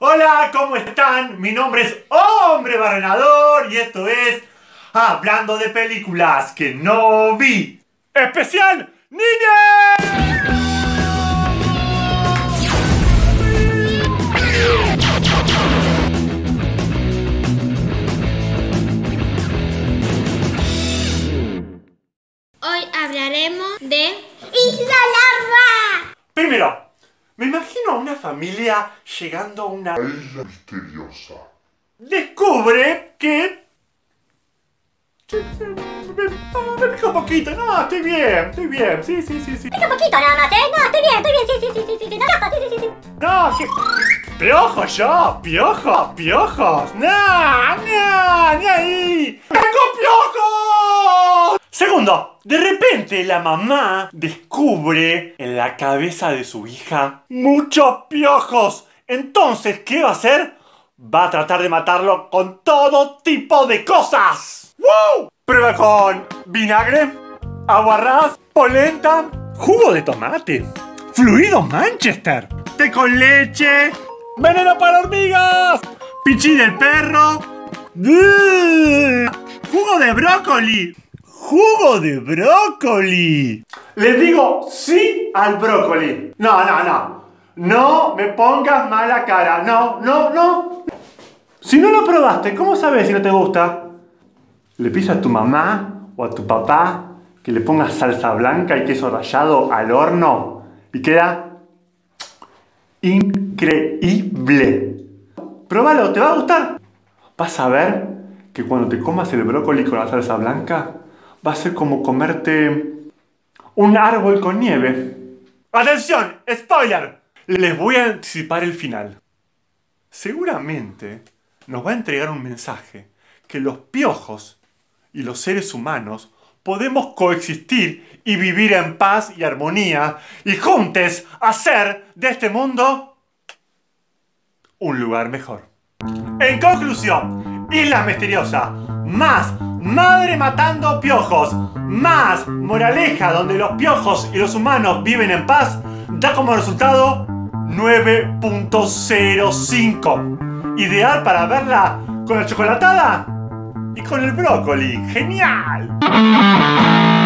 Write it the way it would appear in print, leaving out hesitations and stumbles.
Hola, ¿cómo están? Mi nombre es Hombre Barrenador y esto es Hablando de películas que no vi. ¡Especial Niñez! Hoy hablaremos de Isla Larva. Primero, me imagino a una familia llegando a una isla misteriosa. Descubre que... Me pica un poquito, no, estoy bien, sí. Pica poquito nada más, ¿eh? No, estoy bien, sí. No, sí. No, que... ¡Piojos yo! ¡Piojos! ¡No, ni ahí! ¡Tengo piojos! Segundo, de repente la mamá descubre en la cabeza de su hija muchos piojos. Entonces, ¿qué va a hacer? Va a tratar de matarlo con todo tipo de cosas. ¡Wow! Prueba con vinagre, aguarrás, polenta, jugo de tomate, fluido Manchester, té con leche, veneno para hormigas, pichí del perro, jugo de brócoli. ¡Jugo de brócoli! Les digo sí al brócoli. No. No me pongas mala cara. No. Si no lo probaste, ¿cómo sabes si no te gusta? Le pides a tu mamá o a tu papá que le pongas salsa blanca y queso rallado al horno y queda increíble. Próbalo, ¿te va a gustar? Vas a ver que cuando te comas el brócoli con la salsa blanca va a ser como comerte un árbol con nieve. ¡Atención! ¡Spoiler! Les voy a anticipar el final. Seguramente nos va a entregar un mensaje que los piojos y los seres humanos podemos coexistir y vivir en paz y armonía y juntos hacer de este mundo un lugar mejor. En conclusión, Isla Misteriosa, más madre matando piojos, más moraleja donde los piojos y los humanos viven en paz, da como resultado 9.05. Ideal para verla con la chocolatada y con el brócoli. ¡Genial!